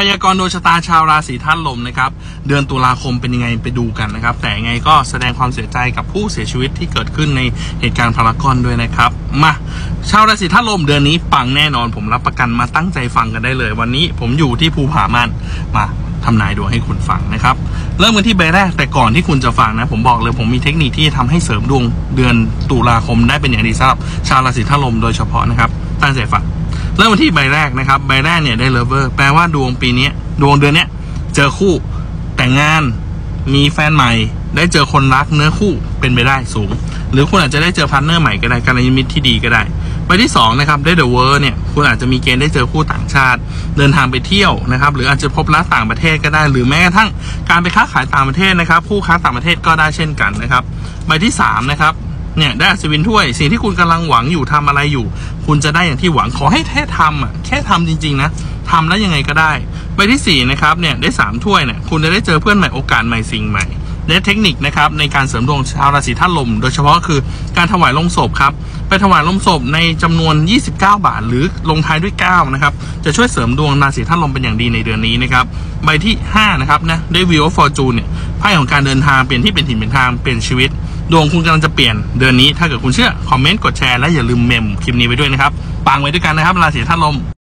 พยากรณ์ดวงชะตาชาวราศีธาตุลมนะครับเดือนตุลาคมเป็นยังไงไปดูกันนะครับแต่ยังไงก็แสดงความเสียใจกับผู้เสียชีวิตที่เกิดขึ้นในเหตุการณ์พารากอนด้วยนะครับมาชาวราศีธาตุลมเดือนนี้ปังแน่นอนผมรับประกันมาตั้งใจฟังกันได้เลยวันนี้ผมอยู่ที่ภูผาม่านมาทำนายดวงให้คุณฟังนะครับเริ่มกันที่ใบแรกแต่ก่อนที่คุณจะฟังนะผมบอกเลยผมมีเทคนิคที่ทำให้เสริมดวงเดือนตุลาคมได้เป็นอย่างดีสำหรับชาวราศีธาตุลมโดยเฉพาะนะครับตั้งใจฟังเริ่มที่ใบแรกนะครับใบแรกเนี่ยได้เลเวอร์แปลว่าดวงปีนี้ดวงเดือนนี้เจอคู่แต่งงานมีแฟนใหม่ได้เจอคนรักเนื้อคู่เป็นไปได้สูงหรือคุณอาจจะได้เจอพาร์ทเนอร์ใหม่ก็ได้กัลยาณมิตรที่ดีก็ได้ใบที่2นะครับได้เดอะเวิร์เนี่ยคุณอาจจะมีเกณฑ์ได้เจอคู่ต่างชาติเดินทางไปเที่ยวนะครับหรืออาจจะพบรักต่างประเทศก็ได้หรือแม้กระทั่งการไปค้าขายต่างประเทศนะครับคู่ค้าต่างประเทศก็ได้เช่นกันนะครับใบที่3นะครับเนี่ยได้อัศวินถ้วยสิ่งที่คุณกำลังหวังอยู่ทำอะไรอยู่คุณจะได้อย่างที่หวังขอให้แค่ทำแค่ทำจริงๆนะทำแล้วยังไงก็ได้ใบที่4นะครับเนี่ยได้3ถ้วยเนี่ยคุณจะได้เจอเพื่อนใหม่โอกาสใหม่สิ่งใหม่และเทคนิคนะครับในการเสริมดวงชาวราศีธาตุลมโดยเฉพาะคือการถวายลงศพครับไปถวายลงศพในจำนวน29 บาทหรือลงท้ายด้วย9นะครับจะช่วยเสริมดวงราศีธาตุลมเป็นอย่างดีในเดือนนี้นะครับใบที่5นะครับนะได้ Wheel of Fortune เนี่ยไพ่ของการเดินทางเปลี่ยนที่เป็นถิ่นเป็นทางเปลี่ยนชีวิตดวงคุณกำลังจะเปลี่ยนเดือนนี้ถ้าเกิดคุณเชื่อคอมเมนต์กดแชร์และอย่าลืมเมมคลิปนี้ไว้ด้วยนะครับปังไว้ด้วยกันนะครับราศีธาตุลม